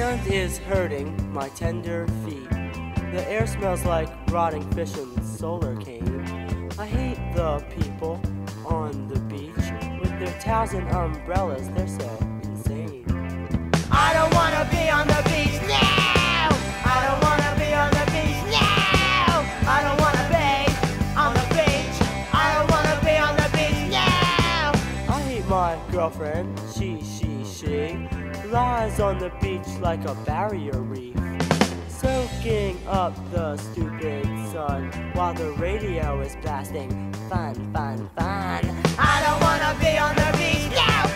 sand is hurting my tender feet. The air smells like rotting fish and solar cane. I hate the people on the beach with their towels and umbrellas, they're so insane. I don't wanna be on the beach now. I don't wanna be on the beach now. I don't wanna bathe on the beach. I don't wanna be on the beach now. I hate my girlfriend, she lies on the beach like a barrier reef, soaking up the stupid sun while the radio is blasting fun, fun, fun. I don't wanna be on the beach now.